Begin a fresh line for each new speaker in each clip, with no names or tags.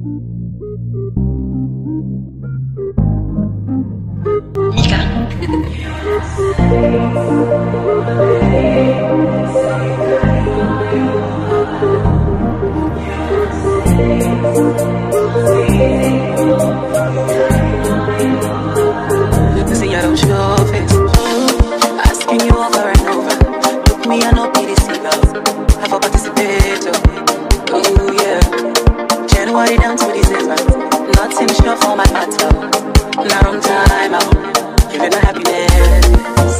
See, I don't show face. Asking you over and over. Look me, I know be deceiver. Have a participator. Oh yeah. January down to December. Nothing sure for my matter. Not on time out. Giving her happiness.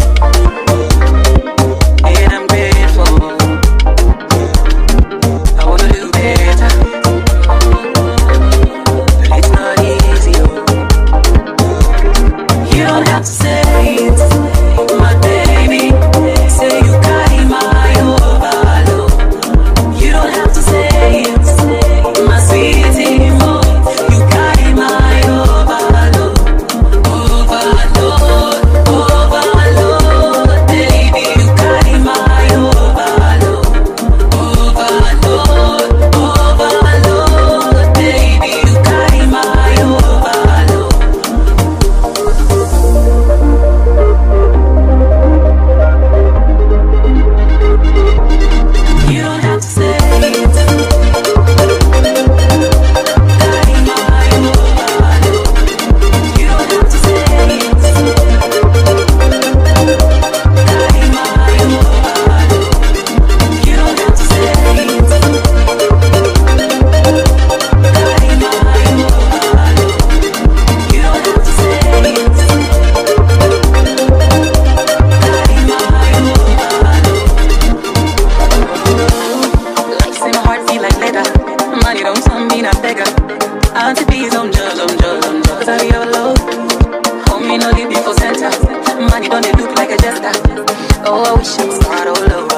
And I'm grateful. I wanna do better. But it's not easy. You don't have to say it, my baby. Say you carry my overload. You don't have to say it, my sweetie boy. You carry my overload, overload, overload, baby. You carry my overload, overload, overload, baby. You carry my overload. You don't have to say it. Carry my overload. You don't have to say it. Carry my overload. You don't have to say it. Carry my overload. You don't have to say it. Carry my overload. Life in my heart feel like leather. Money don't come me not beggar. Auntie B's on judge, cause I be overload. Homie no leave me for center. Money don't they look like a jester. Oh, I wish I was smart, oh low.